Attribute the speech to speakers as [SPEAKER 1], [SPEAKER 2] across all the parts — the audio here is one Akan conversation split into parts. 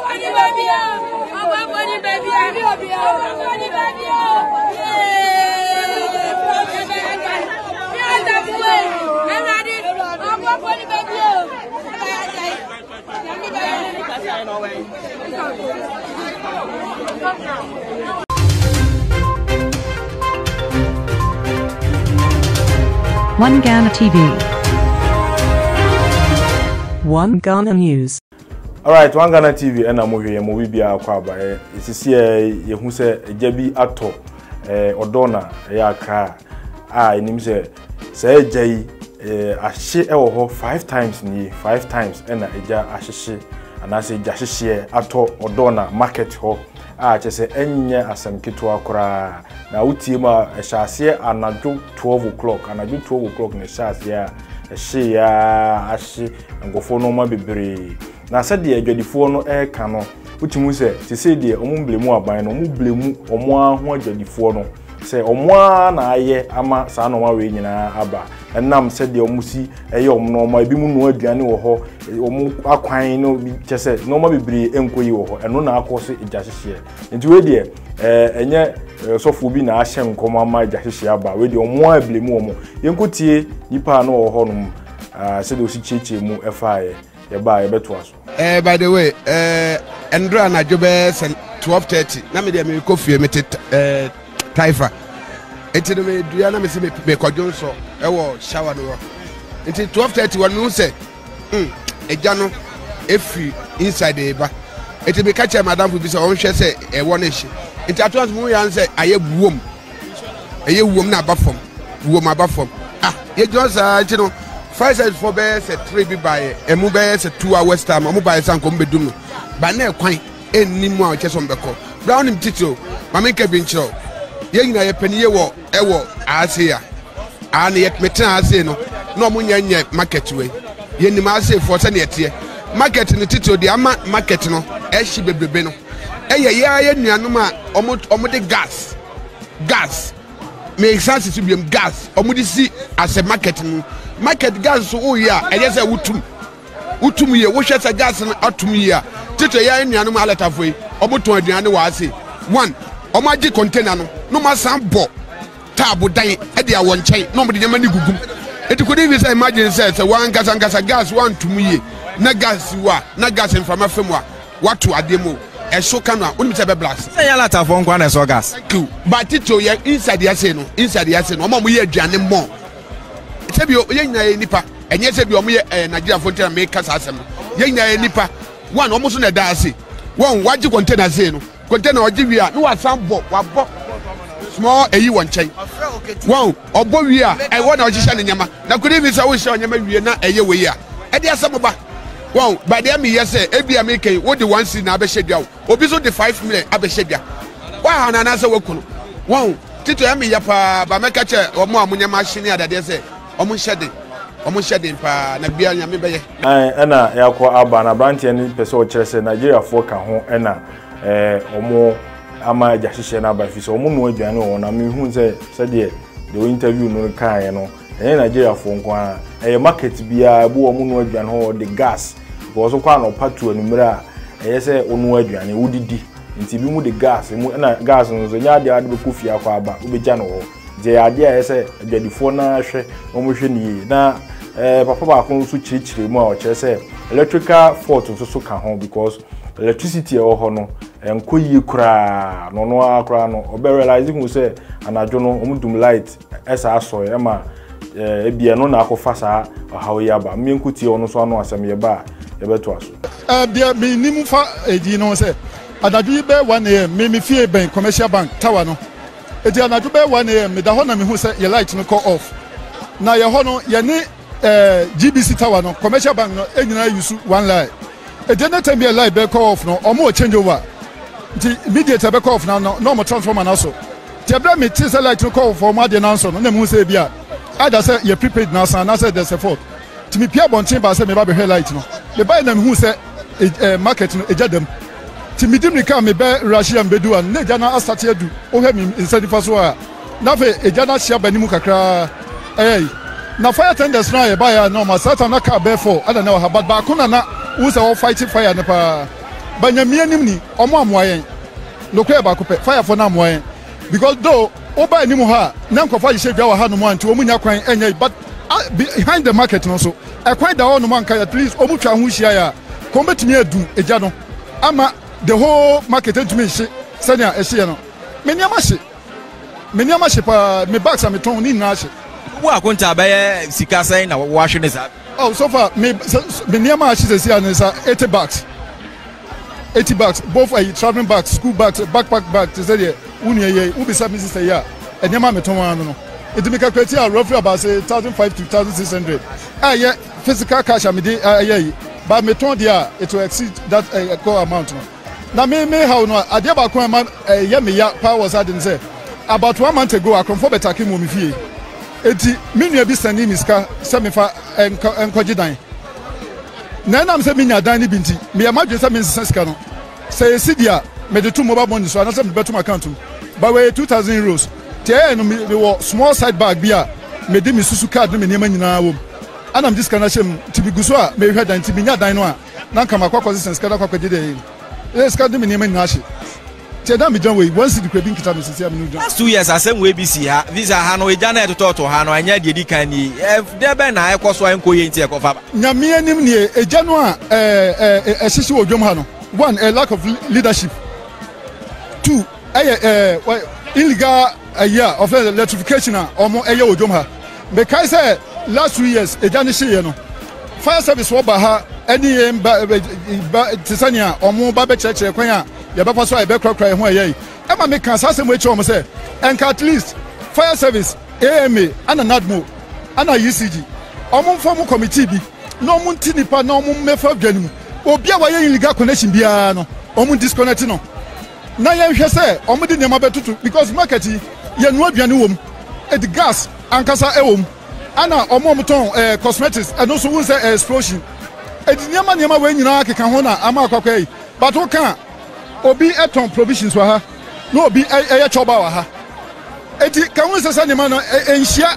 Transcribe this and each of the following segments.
[SPEAKER 1] One Ghana TV. One Ghana News.
[SPEAKER 2] Alright, One Ghana TV and I'm here. Mo bi akwa ba. It's here ye hu se Agyabi ato Odawna Accra. Enim se Agyayi ahye ewo ho 5 times ni 5 times na Agya ahyehye anase Agya hyehye ato Odawna Market ho. Chese enye asamketo akora na utie ma ehyaase anadwo 12 o'clock anadwo 12 o'clock na ehyaase ahye ngofo no ma bebre na sade adwadifo no ka no utimu se sese de omumblemu aban no omumblemu omo aho adwadifo no se omo na aye ama saa no ma we nyina aba enam sade omusi eye omno ma ebi mu no aduane wo ho omu akwan no bi chese no ma bebre enkoyi wo ho eno na akose ejahyehye nti we de enye sofo bi na ahye nkoma ma ejahyehye aba we de omo ablemu omo yenkotie nipa no wo ho no sade osi cheche mu efaye yeba yebeto aso
[SPEAKER 3] by the way Andra na jobe 12:30 na me de me kofie mete taifa enti no me dua na me se me kwadwonso ewo shower no enti 12:30 won no se eja no efi inside the eba enti me catch madam bi se on hwe se ewo na hye enti atons mu yan se aye buom na abafom buom abafom ye jonsa enti no 5 sides for bears at 3 be by emu bears at 2 hours time amu by sanko mbedum no ba na ekwan ennimu a cheso mbeko brown him tito mama nke bi nchiro ye nyina ye paniye wo ewo asia na ye metan asia no na omunya market we ye nim asia for se na yete market no tito di ama market no ehyi bebrebe no ye nuanom a omo de gas me expenses to be gas omo de si as a market no market gas so o ya eye say wutum ye wo hwese gas no atum ye tito ya nuanom aleta foi oboton aduane wa ase one omaji container no ma san bo tabo dan e de awon nchen no mo de nyama ni gugum etikodi vi say imagine say one gas one tum ye na gas wa na gas mfama famwa watu ademo e so kanu a oni se be blast
[SPEAKER 4] say ya lata fo nkwa na so gas
[SPEAKER 3] but tito ye inside ya say no mo ye aduane mo sebi ye nyina ye nipa enye sebi omo ye Nigeria frontier make kasa asem ye nyina ye nipa one omo so na da ase one waji container say no container oji wi a no wa sambo wa bo small eyi won chen one obo wi a e wona oji ne nyama na kodi bi say wo hye onyama wi na eye we ya e de asem ba one by the me yes ebi ameke wo de 1 cedi na abehye dua obi so de 5 million abehye dua wa hana na say wakuno one tito ya me ya pa ba meka che omo amunyama hye adade say omo shede pa na bia nyame beye
[SPEAKER 2] ena yakọ aba na branche ni pese o kire se Nigeria fo ka ho ena omo ama Agyahyehyɛ na ba fi so omo no aduane wo na me hu se de interview no kan no Nigeria fo nko a market bia bu omo no aduane ho the gas because kwa no patu anumra se onu aduane wudidi nti bi mu the gas mu na gas no so nya de ade be kofi akwa aba ubegya no ho je ade a say adwadifo na hwe omo hwe ni na papa ba ko so chirichiri mu a o kire say electrical fault so ka ho because electricity e ho no enkoyi kura no akura no obe realize hu say anadwo no omudum light esa aso e ma ebia no na akofa saa hawo yaba mienkuti ono so ano asem ye ba ye beto aso
[SPEAKER 5] bia me nimu fa edi no say adadwo be 1 am me fie ben commercial bank tower no edi anadwo be 1 am me da ho na me hu say ye light no call off na ye ho no ye ni GBC tower no commercial bank no enyina use one light edi na time ye light be call off no omo change over the immediate be call off na no mo transformer na so tebra me ti say light no call for ma de na so no na me hu say bia either say you prepaid now and say there's a fault to me pia bontin ba say me ba be light no me buy na me hu say market no eja dem ti me dim ka me be Russia bedu an na eja na start edu o he me inside so a na fe eja na hia bani mu kakra na fire tenders na e buy na ma satan na ka be for ada na ha but ba kuna na who say fighting fire na pa banyamia nimni omo amoyen lokwe ba ko pe fire for na amoyen because though oba animu ha na nkofo yise dwa wa ha no mo anti omunya kwan enye but behind the market no so e kwan da no man ka please omutwa ho hia ya ko betumi adu eja no ama the whole market entumi hye senia e hye no meniama hye pa me bags am ton ni na hye
[SPEAKER 4] wo akonta ba sika sai na wo ahwe ne sa
[SPEAKER 5] oh so far meniama hye se sia ne sa 80 bags 80 bags both are traveling bags school bags backpack bags to say there uni ye ubi services say ya eniama me ton anu no it me calculate roughly about say 1,500 to 1,600 yeah physical cash am dey yeah but me ton there it will exceed that core amount no na me how no ade ba ko am yeah me ya power was adding say about 1 month ago I come for better kim me fie eti me nua bi send me ska say me fa enkoji dan na am say me nya dan ni binti me ya madwe say me ska no say sidia me de two mobile money so na say me betum account but we 2,000 euros tie no me small side bag bia me de me susu card no me niam nyina wo anam dis kana shem tibi guso a me hwe dan tibi nya dan no a na nka makwa consistency kada kwakwa de yes ka de me niam nyina hye tie da me jan we once the kwabin kita me sisi am no jan
[SPEAKER 4] 2 years asem we bi si ha visa ha no eja na etoto ha no anya de di kan ni de be na ekoso enko ye nti ekofa ba
[SPEAKER 5] nyame anim ne eja no a ehihye odwom ha no one a lack of leadership two illegal year of electrification omo eye odwom ha because say last 2 years eja ne hye no fire service wo ba ha any tisania omo ba be cheche kwan a ya ba so e be krakra ho eye e ma me kan sase mo echi omo say enka at least fire service AMA ana NADMO ana UCG omo form committee bi no omo ntinipa no omo mefa dwanim obi a wa ye illegal connection bia no omo disconnect no na ye hwe say omo di nema betutu because market ye no aduane wom e the gas ankasa e wom ana omo ton cosmetics and also won say explosion e di nema we nyina keka ho na ama akwakwa yi but wo kan obi eton provisions wa ha no obi eye choba wa ha eti kan won say nema no enhia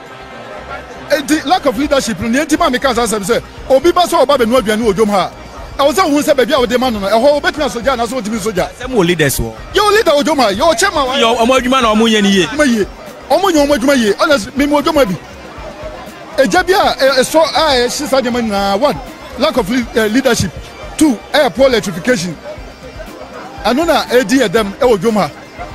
[SPEAKER 5] eti lack of leadership no enti ma me kan say obi ba so oba be no aduane odwom ha I was who said baby I would demand no whole better soldier and so to be soldier
[SPEAKER 4] some leaders wo
[SPEAKER 5] your leader odwoma your chairman
[SPEAKER 4] your omo na omo ye ni ye
[SPEAKER 5] omo nyo omo adwuma ye honestly me mo odwoma bi eja bia so she said na one lack of leadership two poor electrification anona edi them odwoma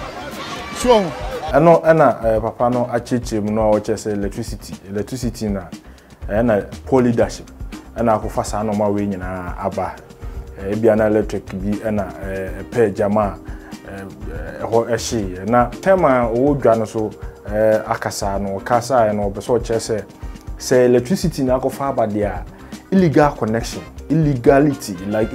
[SPEAKER 5] so
[SPEAKER 2] ano na papa no acheche mu no o chese electricity na poor leadership ana akofa sa no ma we nyina aba bia na electric bi na pe jama ho ehye na tema o dwa no so akasa no kasa no be so chese say electricity na akofa aba dia illegal connection illegality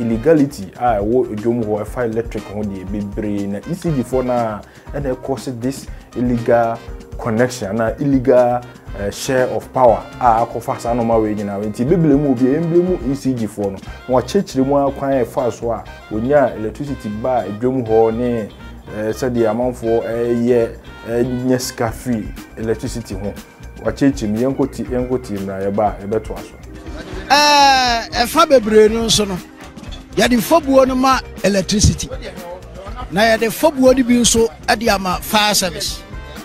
[SPEAKER 2] wo dwom ho fa electric ho de bebre na ECG for na and cause this illegal connection na illegal share of power akofa sa no ma we nyina we nti bebele mu obi emble mu ECG for no wa chechire mu akwan e fa so a onya electricity ba edwom ho ne said amanfo ye nyeska free electricity ho wa chechire mu yenkoti na ye ba e beto aso
[SPEAKER 6] fa bebre no so no ya de fobuo no ma electricity na ya de fobuo ni bi so ade ama fire service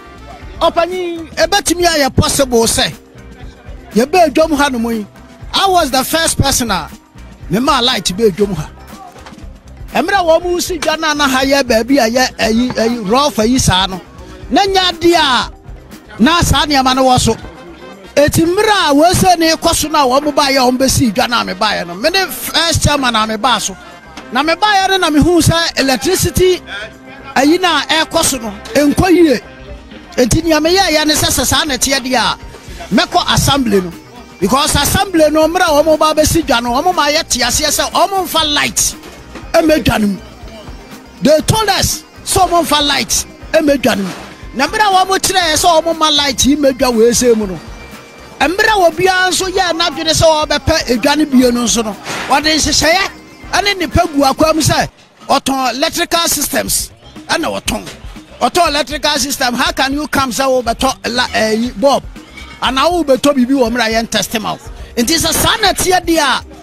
[SPEAKER 6] opani ebetimi aye possible say ye be dwom ha no moyi I was the first person me ma light be dwom ha emra wo mu si dwana na ha ye ba bi aye raw fa yi sa no na nya de a na sa ne ma no wo so etimra wo se ne koso na wo mu ba ye o mbesi dwana me ba ye no me ne first chairman na me ba so na me ba ye na me hu say electricity ayi na e koso no enkoyie enti ni ameya ya ne sasa na tie dia meko assembly no because assembly no mra wo mo ba besi dwa no wo ma ye tie ase se wo mo fa light e medwanum they told us so mo fa light e medwanum na mra wo mo kire se wo mo ma light e medwa we se mu no mra wo bia so ya na dwene se wo be pa edwane bie no so no wo de hyehyeye ane ne pagu akwam se oton electrical systems ana woton auto electrical system. How can you come so over Bob and now beto bibi wo mra yen test him out it is a sanity dia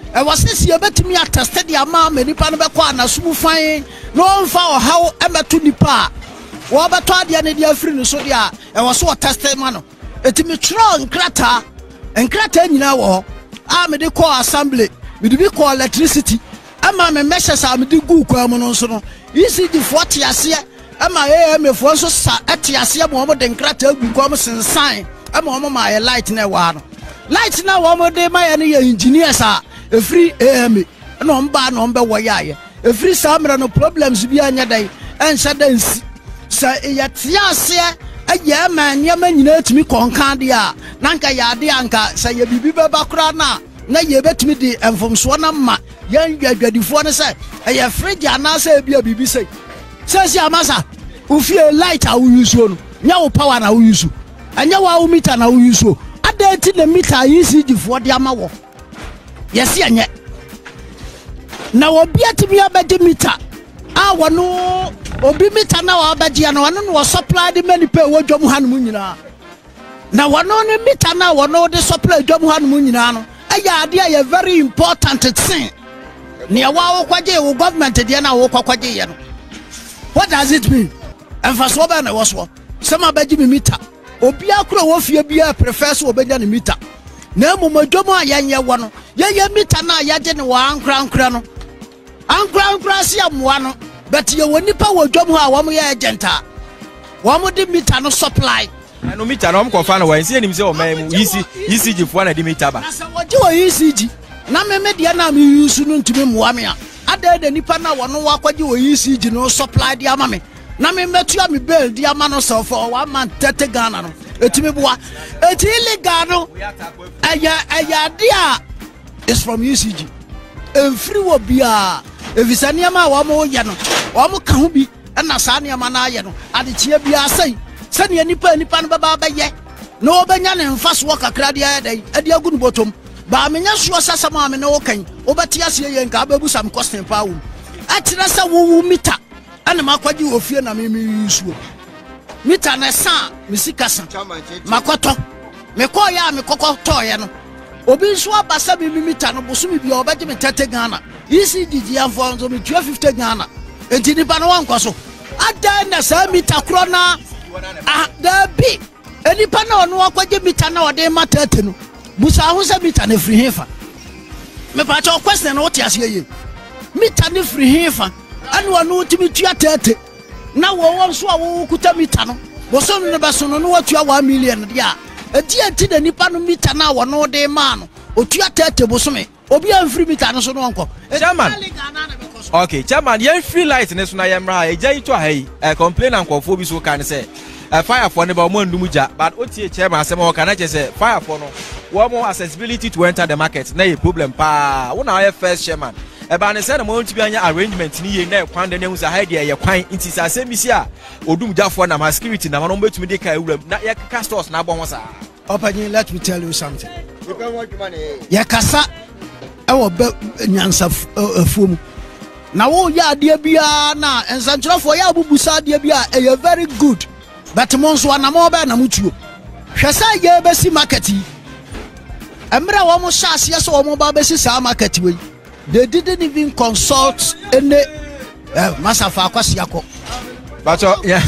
[SPEAKER 6] e was this ye betimi attested the ama me nipa no be kwa na sumu fan no mfa o hawo emeto nipa wo beto ade ne dia free no so dia e was so attested man no etimi tro nkrata nyina wo a me de call assembly me de bi call electricity ama me measures a me de gu kwa mu no so no ECG 40 ase ama AM fo so sa etiase mo mo de nkrata gu kwa mu sensan ama mo ma light na wa no light na wo mo de ma ya ne engineers a free AM no mba no mbe wo ya ye free samra no problems bi anya dai ense dansi sa ya tiase aye man ya manyina tumi konkan de a nanka ya de anka sa ye bibi beba kura na ye betumi de enfomso na ma yan dwadwadifo ne se aye fridge ana sa bia bibi sei sesi amasa ufie light a wo use no nya wo power na wo use anya wo meter na wo use adati na meter ECG fo de ama wo yesi anye na obi atimi abedi meter a wono obi meter na wa abedi na wono no supply de many pay wo dwom hanum nyina na wono ne meter na wono de supply dwom hanum nyina no aya ade ya very important thing ne wa wo kwaje wo government de na wo kwakwaje ye no. What does it mean? And for so ba na wo so some abedi meter obi akro wo fie bia prefer so obenya ne meter na mumadwomo ayenye wo no ye meter na yaje ne wa ankra no ankra se amoa no but ye woni pa wo dwom ha wo mo ye agenta wo mo de meter no supply
[SPEAKER 4] no meter no mo fa na wan se nim se o man ECG fo na de meter ba
[SPEAKER 6] na se wo je wo ECG na me de na me use no ntime moa me a ada de nipa na wo no wakwaje wo ECG no supply de ama me na me metu am bill de ama no so for 1 month 30 Ghana no etimi boa etili Ghana aya dia is from ECG free wo bia efisane ama wo mo ye no wo mo ka ho bi na sa ne ama na ye no ade tie bia sai sane nipa no baba ba ye no obenya ne mfaso kakra de ayedai ade agu no botom ba menya so sasama me no wokan obati ase ye nka ababu sam question pa wo atira sa wo mita ana makwaji ofie na me yusuo mita na sa misikasa makoto me ko ya me kokoto ye no obi nso abasa me mita no bosumi bia obaje me 30 Ghana ECG afọ nso me 250 Ghana enti ni ba no wankoso ada na sa mita kro na da bi eni pa na ono akwaje mita na ode mata atenu busa ho sa mita na free hefa me pa cho question na wote ase ye mita na free hefa anu anu timi tua tete na wo nso a wo kuta mita no bo so no be so no watua 1 million dia enti da nipa no mita na wo no de ma no otua tete bo so me obi an free mita no so no nko
[SPEAKER 4] chairman. Okay chairman yen free light ne so na yemra ejai to hai complain ankofo bi so kan say fire for ne ba mo ndum ja but otie chairman asem o kan say fire for no wo mo accessibility to enter the market na a problem pa wo na first chairman eba ne say na mo ntibi anya arrangement ni ye na kwan de ne hu say ha de ye kwan nti say asem bi si a odum jafo na ma security na ma no betumi de ka ewuram na ye castors na bon sa
[SPEAKER 6] Opany, let me tell you something. Ya kasa ewo be nyansa fumu na wo ya de bia na ensantrofo ya bubusa de bia e very good but monso na mo be na mutuo hwesa ye be si market yi emra wo mo shase ye so wo mo ba be si sa market we they didn't even consult any masafa akwase yakọ
[SPEAKER 4] but yeah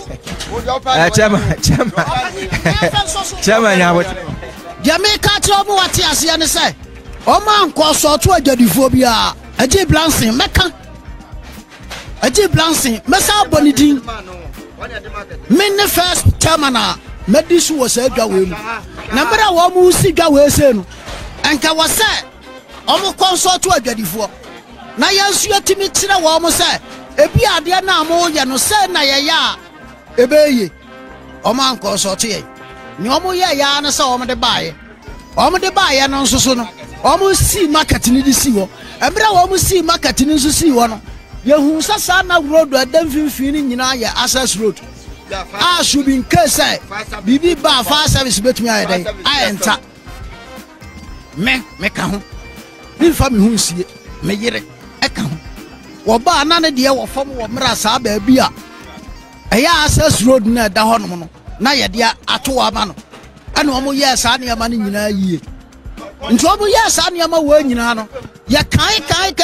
[SPEAKER 4] chairman ya what
[SPEAKER 6] Jamaica trouble what ya see and say o man ko so to adwadifo bia aje blancing meka aje blancing mesa bonidin men first terminal medisu was adwawe mu na mbra wo mu si dwawe se no anka wo se o mo consult to adwadifo na yansu yatimi tire wo mo se ebi ade na mo ye no se na ye ya ebeye o man consult ye ni o mo ye ya na se o mo de baaye no nso no o mo si market ni di si wo ebra wo mo si market ni nso si wo no ye hu sasa na road adam finfin nyina ye access road should be in case bibi ba fire service betumi ayedai ayenta me ka ho bi fa me hu sie me yire e ka ho wo ba na ne de wo fam wo mra sa ba bia eya access road na da ho no na ye de ato ama no ana o mo ye sa ne ama ni nyina yie nti o mo ye sa ne ama wo nyina no ya kai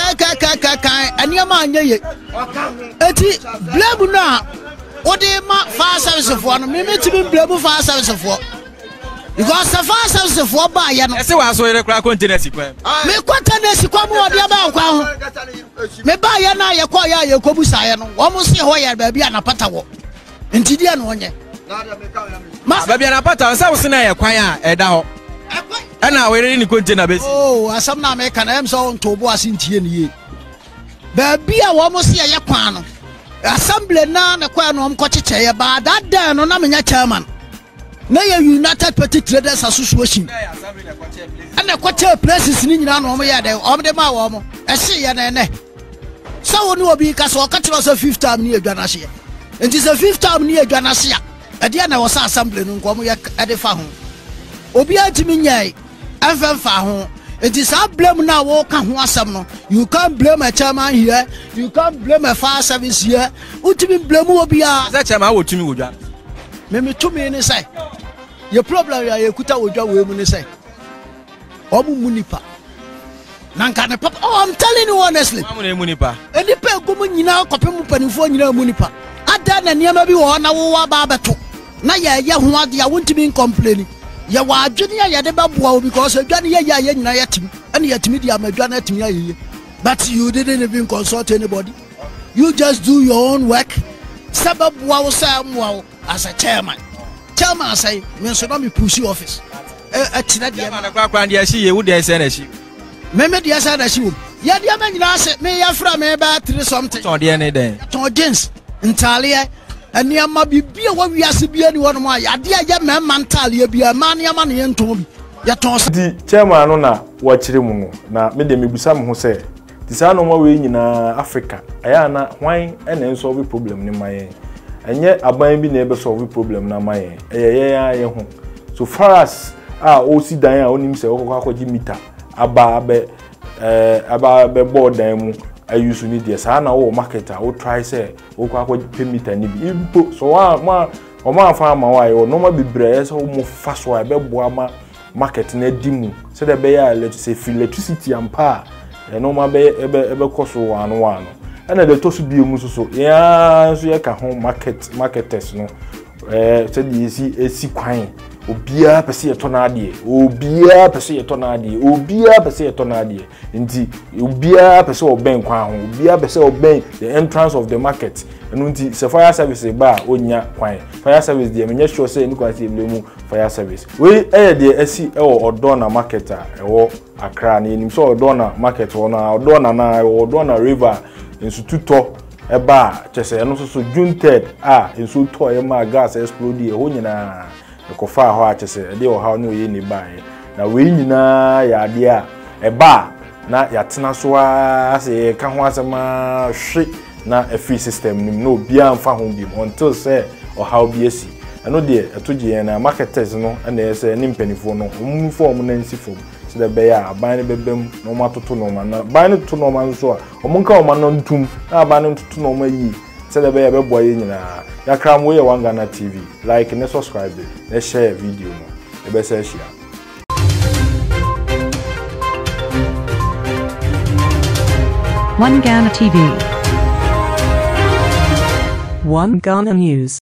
[SPEAKER 6] aniama anye ye eti blame na odi ma fire service for no me timi blame fire service for because the fire service for ba ya no
[SPEAKER 4] ese wa so yere kra container sikwa
[SPEAKER 6] me container sikwa mo odi aba kwa ho me ba ya na ye kwa ya kobusa ya no wo mo se ho ya ba bia na pata wo enti dia no onye
[SPEAKER 4] ba bia na pata sa wo se na ye kwan a eda ho ana were ni container besi
[SPEAKER 6] oh asam na me kana em so nto bo asintie ni ye ba bia wo mo se ye kwan no assembly na kwa no mko cheche ye ba that no na menya chairman na ye United Petty Traders Association and kwa chair places ni nyina no mo ye de o de ma wo mo e se ye na ene so woni obi ka so ka tiro so 5th time ni adwana hye enti so 5th time ni adwana hye e de na wo sa assembly no nko mo ye e de fa ho obi atimi nyai fa ho enti sa blame na wo ka ho asem no you can't blame a chairman here you can't blame a fire service here utimi blame obi a
[SPEAKER 4] za chairman wo tumi wodwa
[SPEAKER 6] me tumi ni say your problem ya ekuta wodwa we mu ni say omu munipa nanka ne papa oh I'm telling you honestly
[SPEAKER 4] mamu ne munipa
[SPEAKER 6] eni pe gumu nyina kopem panifo nyina munipa ada na niam bi wo na wo wa ba beto na ye ho ade a wontimi complain ya wa adwene ya de baboa because adwane ye nyina yatim ene yatimi di amadwane atimi ayeye but you didn't even consult anybody you just do your own work sababu wa samu as a chairman say me so na me push office atina dia
[SPEAKER 4] na kwa dia shi ye wo dia se na shi
[SPEAKER 6] me dia se na shi wo ya dia ma nyina se me ya fra me ba 3 something
[SPEAKER 4] ton dia ne den
[SPEAKER 6] ton jeans ntale aniama bibia wa wiase bia ni wono ma ya dia ya me mantale bia ma aniama ne nton bi ya ton
[SPEAKER 2] di chairman no na wa kire mu no na me de mebusa me ho se ti sa no ma we nyina Africa aya na hwan ene solve problem ni mayen enye aban bi na ebe solve problem na mayen ye ho so far as o si dan a onim se okoko akoji meter aba be board dan mu ayusu ni de sa na wo market a wo try say okoko akoji pay meter ni bi impo so o ma fa ma wa yo no ma bibre so mo fa so a be bo ama market na dimu se de be ya electricity ampa no ma be koso wano ana de to so bi mu so ya so ye ka ho marketers no se di esi kwan obia pese ye to na ade obia pese ye to na ade obia pese ye to na ade nti obia pese oben kwan ho obia pese oben the entrance of the market enu nti se fire service ba onya kwan fire service de menye sure say ni kwan se blemu fire service we de asi Odawna market a Accra ni nim so Odawna market na Odawna na Odawna river nsu tuto eba chese eno so June 3rd nsu to e ma gas explode e ho nyina ekofa ho a chese de o ha no ye ni bae na we nyina ya de a eba na ya tena so ase ka ho asema hwe na a free system nim no bia mfa ho bi until say o ha obi esi eno de etoje na marketers no na ese ni mpanifo no mu form na nsi form so the be ya ban ne bebem no matoto no ma na ban ne to no ma so a omunka o ma no ntum na ban ne to no ma yi so the be ya beboa ye nyina ya kram wo ye Ghana TV like and subscribe and share video no e be say share
[SPEAKER 1] One Ghana TV. One Ghana News.